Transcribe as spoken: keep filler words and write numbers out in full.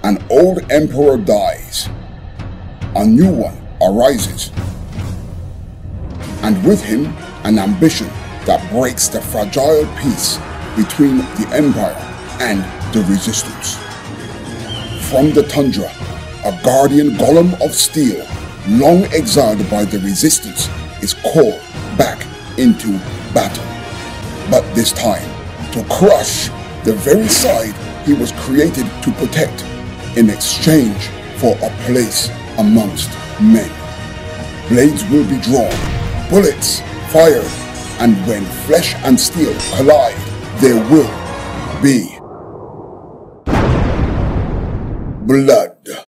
An old emperor dies. A new one arises. And with him, an ambition that breaks the fragile peace between the Empire and the Resistance. From the tundra, a guardian golem of steel, long exiled by the Resistance, is called back into battle. But this time, to crush the very side he was created to protect in exchange for a place amongst men. Blades will be drawn, bullets fired, and when flesh and steel collide, there will be blood.